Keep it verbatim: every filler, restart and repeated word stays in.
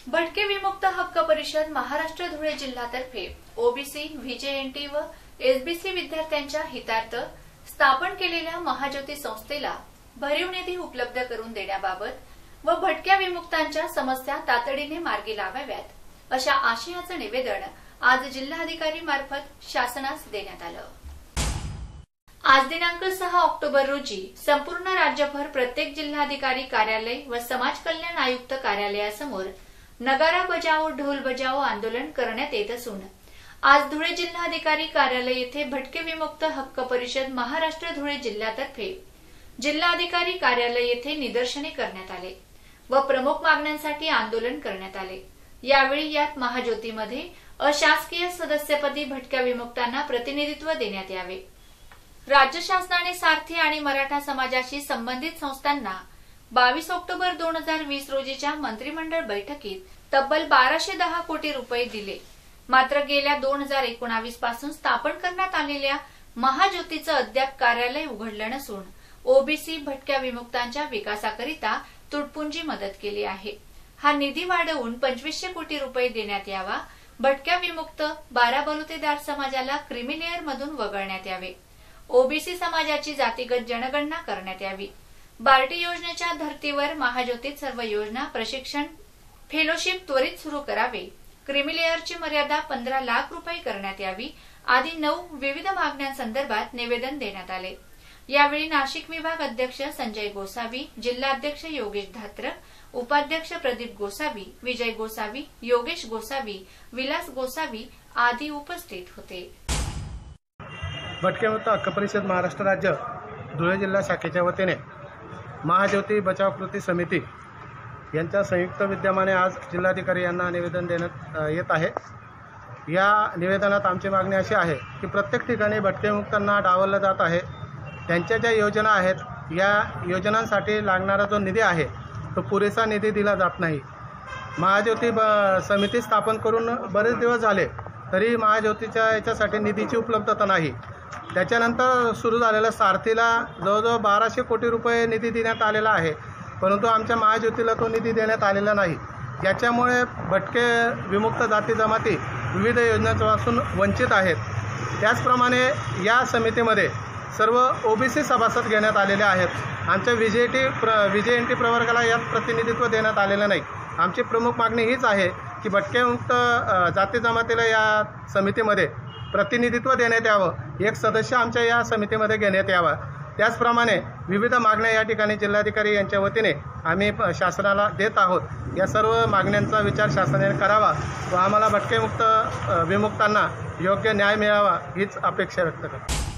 भटके विमुक्त हक्क परिषद महाराष्ट्र धुळे जिल्हातर्फे ओबीसी, व्हीजेएनटी व एसबीसी विद्यार्थ्यांच्या हितार्थ स्थापन केलेल्या महाज्योती संस्थेला भरीव निधी उपलब्ध करून देण्याबाबत व भटक्या विमुक्तांच्या समस्या तातडीने मार्गी लावाव्यात अशा आशयाचे निवेदन आज जिल्हाधिकारी मार्फत शासनास देण्यात आलं। आज दिनांक सहा ऑक्टोबर रोजी संपूर्ण राज्यभर प्रत्येक जिल्हाधिकारी कार्यालय व समाज कल्याण आयुक्त कार्यालयासमोर नगारा बजाओ ढोल बजाओ आंदोलन करण्यात येत असून आज धुळे जिल्हाधिकारी कार्यालय येथे भटके विमुक्त हक्क परिषद महाराष्ट्र धुळे जिल्ह्यातर्फे जिल्हाधिकारी कार्यालय येथे निदर्शने करण्यात आले व प्रमुख मागण्यांसाठी आंदोलन करण्यात आले। यावेळी यात महाज्योतीमध्ये अशासकीय सदस्यपदी भटक्या विमुक्तांना प्रतिनिधित्व देण्यात यावे। राज्य शासनाने सारथी आणि मराठा समाजाशी संबंधित संस्थांना बावीस ऑक्टोबर दोन हजार वीस रोजीच्या मंत्रिमंडळ बैठकीत तब्बल बाराशे दहा कोटी रुपये दिले। मात्र गेल्या दोन हजार एकोणावीस पासून स्थापन करण्यात आलेल्या महाज्योतीचं अद्याप कार्यालय उघडलं नसून ओबीसी भटक्या विमुक्तांच्या विकासाकरिता तुटपुंजी मदत केली आहे। हा निधी वाढवून पंचवीसशे कोटी रुपये देण्यात यावा। भटक्या विमुक्त बारा बलुतेदार समाजाला क्रिमिलेअर मधून वगळण्यात यावे। ओबीसी समाजाची जातीगत जनगणना करण्यात यावी। बार्टी योजनेच्या धर्तीवर महाज्योतीत सर्व योजना प्रशिक्षण फेलोशिप त्वरित सुरू करावे। क्रिमिलेअरची मर्यादा पंधरा लाख रुपये करण्यात यावी आदी नऊ विविध मागण्यांसंदर्भात निवेदन देण्यात आले। यावेळी नाशिक विभाग अध्यक्ष संजय गोसावी, जिल्हाध्यक्ष योगेश धात्रक, उपाध्यक्ष प्रदीप गोसावी, विजय गोसावी, योगेश गोसावी, विलास गोसावी आदी उपस्थित होते। भटके विमुक्त हक्क परिषद महाराष्ट्र राज्य धुळे जिल्हा शाखेच्या वतीने महाज्योती बचाव कृती समिती यांच्या संयुक्त विद्यमाने आज जिल्हाधिकारी यांना निवेदन देण्यात येत आहे। या निवेदनात आमची मागणी अशी आहे की प्रत्येक ठिकाणी भटके विमुक्तांना डावललं जात आहे। त्यांच्या ज्या योजना आहेत या योजनांसाठी लागणारा जो निधी आहे तो पुरेसा निधी दिला जात नाही। महाज्योती ब समिती स्थापन करून बरेच दिवस झाले तरी महाज्योतीच्या याच्यासाठी निधीची उपलब्धता नाही। त्याच्यानंतर सुरू झालेल्या सारथीला जवळजवळ बाराशे कोटी रुपये निधी देण्यात आलेला आहे, परंतु आमच्या महाज्योतीला तो निधी देण्यात आलेला नाही। याच्यामुळे भटके विमुक्त जाती जमाती विविध योजनांपासून वंचित आहेत। त्याचप्रमाणे या समितीमध्ये सर्व ओबीसी सभासद घेण्यात आलेले आहेत। आमच्या व्हीजेटी प्र व्हीजेएनटी प्रवर्गाला यात प्रतिनिधित्व देण्यात आलेलं नाही। आमची प्रमुख मागणी हीच आहे की भटके विमुक्त जाती जमातीला या समितीमध्ये प्रतिनिधित्व देण्यात यावं, एक सदस्य आमच्या या समितीमध्ये घेण्यात यावा। त्याचप्रमाणे विविध मागण्या या ठिकाणी जिल्हाधिकारी यांच्या वतीने आम्ही शासनाला देत आहोत। या सर्व मागण्यांचा विचार शासनाने करावा व आम्हाला भटके मुक्त विमुक्तांना योग्य न्याय मिळावा हीच अपेक्षा व्यक्त करतो।